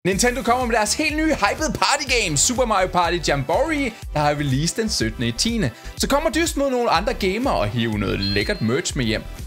Nintendo kommer med deres helt nye hyped partygame, Super Mario Party Jamboree, der har released den 17. 10. Så kommer dyst mod nogle andre gamer og hive noget lækkert merch med hjem.